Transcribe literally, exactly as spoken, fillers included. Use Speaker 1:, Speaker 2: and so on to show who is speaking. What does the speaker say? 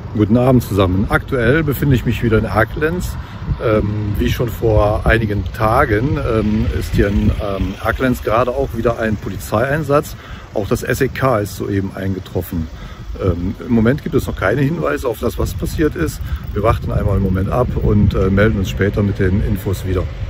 Speaker 1: Guten Abend zusammen. Aktuell befinde ich mich wieder in Erkelenz. Ähm, wie schon vor einigen Tagen ähm, ist hier in ähm, Erkelenz gerade auch wieder ein Polizeieinsatz. Auch das S E K ist soeben eingetroffen. Ähm, Im Moment gibt es noch keine Hinweise auf das, was passiert ist. Wir warten einmal einen Moment ab und äh, melden uns später mit den Infos wieder.